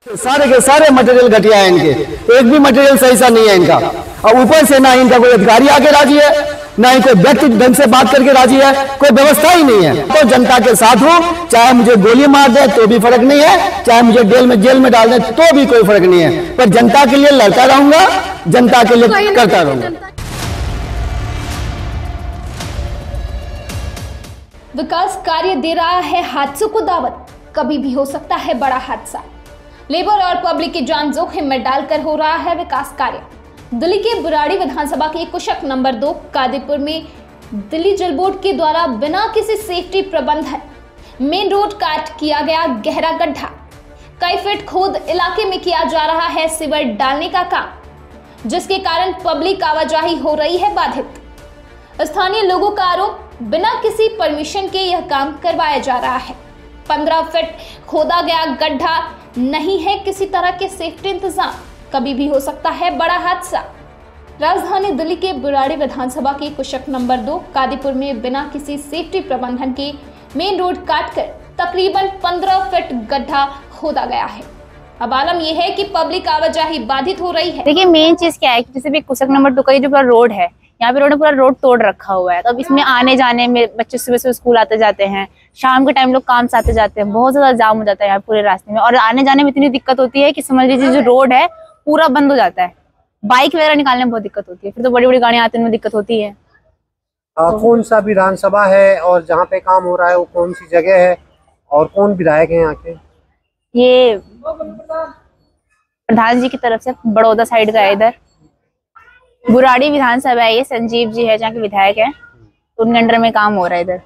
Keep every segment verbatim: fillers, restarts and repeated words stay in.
सारे के सारे मटेरियल घटिया है इनके, एक भी मटेरियल सही सा नहीं है इनका। और ऊपर से ना इनका कोई अधिकारी आके राजी है, ना ही कोई व्यक्ति ढंग से बात करके राजी है, कोई व्यवस्था ही नहीं है। तो जनता के साथ हूं, चाहे मुझे गोली मार दे तो भी फर्क नहीं है, चाहे मुझे जेल में जेल में डाल दे तो भी कोई फर्क नहीं है, पर जनता के लिए लड़ता रहूंगा, जनता के लिए करता रहूंगा। विकास कार्य दे रहा है हादसों को दावत, कभी भी हो सकता है बड़ा हादसा। लेबर और पब्लिक की जान जोखिम में डालकर हो रहा है विकास कार्य। दिल्ली के बुराड़ी विधानसभा के कुशक नंबर दो कादीपुर में दिल्ली जल बोर्ड के द्वारा बिना किसी सेफ्टी प्रबंधन मेन रोड काट किया गया गहरा गड्ढा। कई फीट खोद इलाके में किया जा रहा है सीवर डालने का काम, जिसके कारण पब्लिक आवाजाही हो रही है बाधित। स्थानीय लोगों का आरोप, बिना किसी परमिशन के यह काम करवाया जा रहा है। पंद्रह फीट खोदा गया गड्ढा, नहीं है किसी तरह के सेफ्टी इंतजाम, कभी भी हो सकता है बड़ा हादसा। राजधानी दिल्ली के बुराड़ी विधानसभा के कुशक नंबर दो कादीपुर में बिना किसी सेफ्टी प्रबंधन के मेन रोड काटकर तकरीबन पंद्रह फीट गड्ढा खोदा गया है। अब आलम यह है कि पब्लिक आवाजाही बाधित हो रही है। देखिए मेन चीज क्या है कि जैसे भी कुशक नंबर दो का जो पूरा रोड है, यहाँ पे रोड पूरा रोड तोड़ रखा हुआ है। तो अब इसमें आने जाने में बच्चे सुबह से स्कूल आते जाते हैं, शाम के टाइम लोग काम से आते जाते हैं, बहुत ज्यादा जाम हो जाता है यहाँ पूरे रास्ते में। और आने जाने में इतनी दिक्कत होती है कि समझ लीजिए जो रोड है पूरा बंद हो जाता है, बाइक वगैरह निकालने में बहुत दिक्कत होती है, फिर तो बड़ी बड़ी गाड़ियां आती हैं उनमें दिक्कत होती है। आ, कौन सा विधानसभा है और जहाँ पे काम हो रहा है वो कौन सी जगह है और कौन विधायक है यहाँ के? ये प्रधान जी की तरफ से बड़ौदा साइड का है, इधर बुराड़ी विधानसभा है, ये संजीव जी है जहाँ के विधायक है, तो उनके अंडर में काम हो रहा है इधर।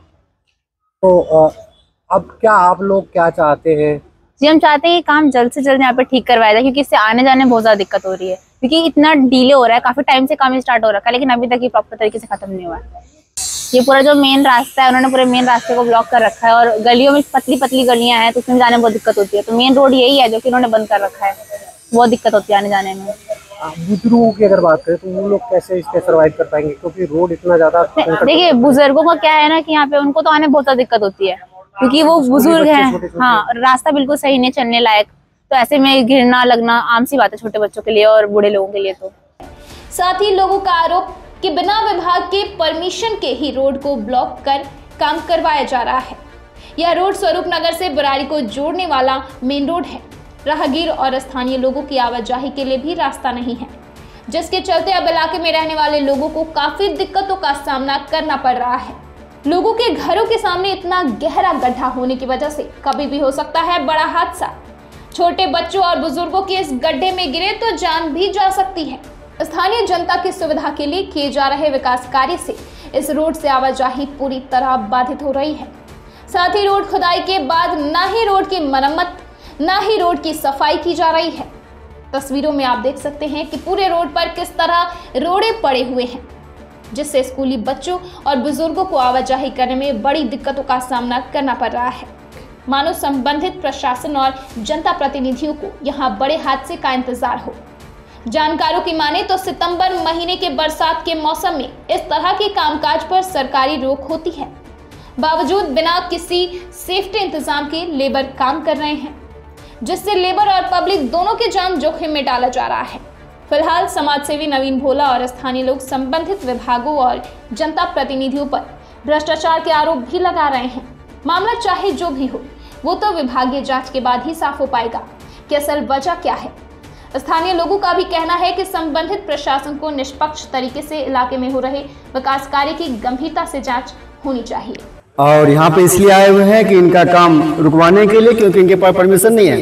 तो आ, अब क्या आप लोग क्या चाहते हैं? जी हम चाहते हैं कि काम जल्द से जल्द यहाँ पे ठीक करवाया जाए, क्योंकि इससे आने जाने में बहुत ज्यादा दिक्कत हो रही है, क्योंकि इतना डिले हो रहा है, काफी टाइम से काम स्टार्ट हो रखा है लेकिन अभी तक ये प्रॉपर तरीके से खत्म नहीं हुआ है। ये पूरा जो मेन रास्ता है उन्होंने पूरे मेन रास्ते को ब्लॉक कर रखा है, और गलियों में पतली पतली गलियां हैं तो उसमें जाने में बहुत दिक्कत होती है। तो मेन रोड यही है जो कि उन्होंने बंद कर रखा है, बहुत दिक्कत होती है आने जाने में। बुजुर्गों की अगर बात करें तो वो लोग कैसे इससे सर्वाइव कर पाएंगे, क्योंकि रोड इतना ज्यादा? देखिए बुजुर्गों का क्या है ना कि यहाँ पे उनको तो आने बहुत ज्यादा दिक्कत होती है, क्योंकि वो बुजुर्ग हैं, हाँ, रास्ता बिल्कुल सही नहीं चलने लायक, तो ऐसे में गिरना लगना आम सी बात है छोटे बच्चों के लिए और बूढ़े लोगों के लिए। तो साथ ही लोगों का आरोप कि बिना विभाग के परमिशन के ही रोड को ब्लॉक कर काम करवाया जा रहा है। यह रोड स्वरूप नगर से बुराड़ी को जोड़ने वाला मेन रोड है। राहगीर और स्थानीय लोगों की आवाजाही के लिए भी रास्ता नहीं है, जिसके चलते अब इलाके में रहने वाले लोगों को काफी दिक्कतों का सामना करना पड़ रहा है। लोगों के घरों के सामने इतना गहरा गड्ढा होने की वजह से कभी भी हो सकता है बड़ा हादसा। छोटे बच्चों और बुजुर्गों के इस गड्ढे में गिरे तो जान भी जा सकती है। स्थानीय जनता की सुविधा के लिए किए जा रहे विकास कार्य से इस रोड से आवाजाही पूरी तरह बाधित हो रही है। साथ ही रोड खुदाई के बाद न ही रोड की मरम्मत न ही रोड की सफाई की जा रही है। तस्वीरों में आप देख सकते हैं कि पूरे रोड पर किस तरह रोड़े पड़े हुए हैं, जिससे स्कूली बच्चों और बुजुर्गों को आवाजाही करने में बड़ी दिक्कतों का सामना करना पड़ रहा है। मानो संबंधित प्रशासन और जनता प्रतिनिधियों को यहाँ बड़े हादसे का इंतजार हो। जानकारों की माने तो सितंबर महीने के बरसात के मौसम में इस तरह के कामकाज पर सरकारी रोक होती है, बावजूद बिना किसी सेफ्टी इंतजाम के लेबर काम कर रहे हैं, जिससे लेबर और पब्लिक दोनों की जान जोखिम में डाला जा रहा है। फिलहाल समाजसेवी नवीन भोला और स्थानीय लोग संबंधित विभागों और जनता प्रतिनिधियों पर भ्रष्टाचार के आरोप भी लगा रहे हैं। मामला चाहे जो भी हो, वो तो विभागीय जांच के बाद ही साफ हो पाएगा कि असल वजह क्या है। स्थानीय लोगों का भी कहना है कि संबंधित प्रशासन को निष्पक्ष तरीके से इलाके में हो रहे विकास कार्य की गंभीरता से जांच होनी चाहिए। और यहाँ पे इसलिए आए हुए हैं कि इनका काम रुकवाने के लिए, क्योंकि इनके पास परमिशन नहीं है।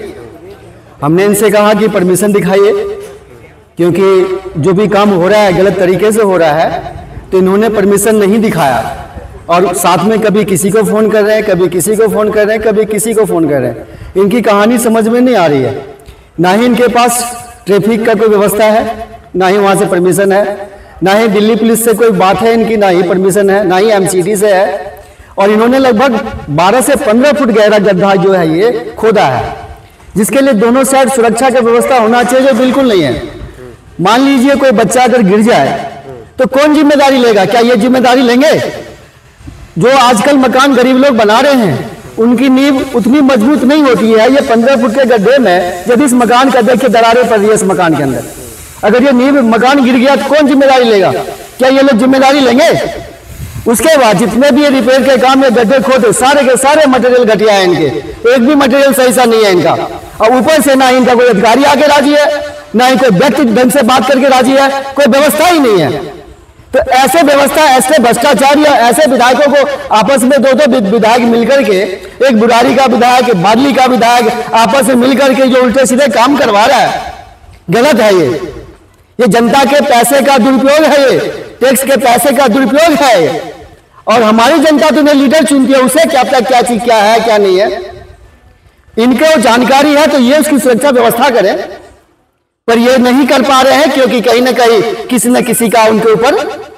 हमने इनसे कहा कि परमिशन दिखाइए, क्योंकि जो भी काम हो रहा है गलत तरीके से हो रहा है, तो इन्होंने परमिशन नहीं दिखाया। और साथ में कभी किसी को फ़ोन कर रहे हैं, कभी किसी को फ़ोन कर रहे हैं, कभी किसी को फ़ोन कर रहे हैं। इनकी कहानी समझ में नहीं आ रही है। ना ही इनके पास ट्रैफिक का कोई व्यवस्था है, ना ही वहाँ से परमिशन है, ना ही दिल्ली पुलिस से कोई बात है इनकी, ना ही परमिशन है, ना ही एमसीडी से है। और इन्होंने लगभग बारह से पंद्रह फुट गहरा गड्ढा जो है ये खोदा है, जिसके लिए दोनों साइड सुरक्षा की व्यवस्था होना चाहिए, जो बिल्कुल नहीं है। मान लीजिए कोई बच्चा अगर गिर जाए तो कौन जिम्मेदारी लेगा? क्या ये जिम्मेदारी लेंगे? जो आजकल मकान गरीब लोग बना रहे हैं उनकी नींव उतनी मजबूत नहीं होती है। ये पंद्रह फुट के गड्ढे में यदि इस मकान का देखिए दरारें पड़ रही है इस मकान के अंदर, अगर ये नींव मकान गिर गया तो कौन जिम्मेदारी लेगा? क्या ये लोग जिम्मेदारी लेंगे? उसके बाद जितने भी ये रिपेयर के काम में गड्ढे खोदे सारे के सारे मटेरियल घटिया है इनके, एक भी मटेरियल सही सा नहीं है इनका। और ऊपर से ना इनका कोई अधिकारी आके राजी है, ना ही कोई व्यक्ति ढंग से बात करके राजी है, कोई व्यवस्था ही नहीं है। तो ऐसे व्यवस्था, ऐसे भ्रष्टाचार या ऐसे विधायकों को आपस में दो दो विधायक मिलकर के, एक बुराड़ी का विधायक, एक बादली का विधायक आपस में मिलकर के जो उल्टे सीधे काम करवा रहा है, गलत है। ये ये जनता के पैसे का दुरुपयोग है, ये टैक्स के पैसे का दुरुपयोग है। और हमारी जनता तो इन्हें लीडर चुनती है, उसे क्या पता क्या चीज क्या है क्या नहीं है, इनके वो जानकारी है तो ये उसकी सुरक्षा व्यवस्था करें, पर ये नहीं कर पा रहे हैं क्योंकि कहीं ना कहीं किसी न किसी का उनके ऊपर,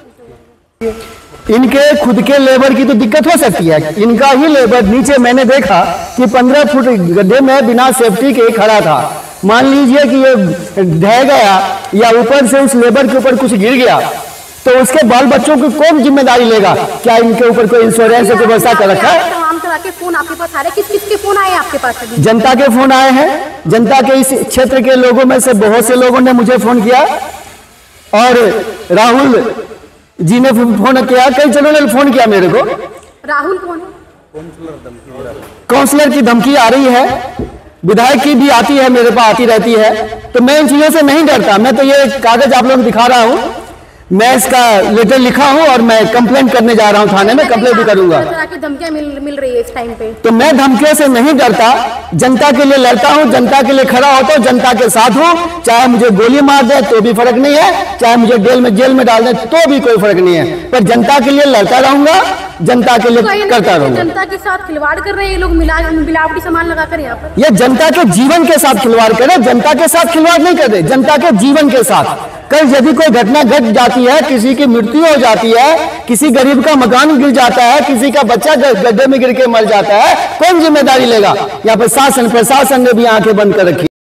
इनके खुद के लेबर की तो दिक्कत हो सकती है। इनका ही लेबर नीचे मैंने देखा कि पंद्रह फुट गड्ढे में बिना सेफ्टी के खड़ा था। मान लीजिए कि ये ढह गया या ऊपर से उस लेबर के ऊपर कुछ गिर गया तो उसके बाल बच्चों की कौन जिम्मेदारी लेगा? क्या इनके ऊपर कोई इंश्योरेंस की व्यवस्था कर रखा है? तमाम तरह के फोन आपके पास आ रहे हैं, किस किस के फोन आए आपके पास अभी? जनता के फोन आए हैं, जनता के इस क्षेत्र के लोगों में से बहुत से लोगों ने मुझे फोन किया और राहुल जी ने फोन किया, कई जनों ने फोन किया मेरे को। राहुल कौन है? काउंसलर की धमकी आ रही है, विधायक की भी आती है, मेरे पास आती रहती है। तो मैं इन चीजों से नहीं डरता। मैं तो ये कागज आप लोगों को दिखा रहा हूं, मैं इसका लेटर लिखा हूं और मैं कंप्लेंट करने जा रहा हूं थाने में, कंप्लेंट भी करूंगा। धमकियां मिल मिल रही है इस टाइम पे। तो मैं धमकियों से नहीं डरता, जनता के लिए लड़ता हूं, जनता के लिए खड़ा होता हूं, जनता के साथ हूं। चाहे मुझे गोली मार दे तो भी फर्क नहीं है, चाहे मुझे जेल में जेल में डाल दे तो भी कोई फर्क नहीं है, पर जनता के लिए लड़ता रहूंगा, जनता के लिए करता रहूंगा। जनता के साथ खिलवाड़ कर रहे हैं ये लोग, मिलावटी सामान लगाकर यहाँ पर। ये जनता के जीवन के साथ खिलवाड़ करे, जनता के साथ खिलवाड़ नहीं करते, जनता के जीवन के साथ। कल यदि कोई घटना घट जाती है, किसी की मृत्यु हो जाती है, किसी गरीब का मकान गिर जाता है, किसी का बच्चा गड्ढे में गिर के मर जाता है, कौन जिम्मेदारी लेगा? यहाँ पर शासन प्रशासन ने भी आंखें बंद कर रखी।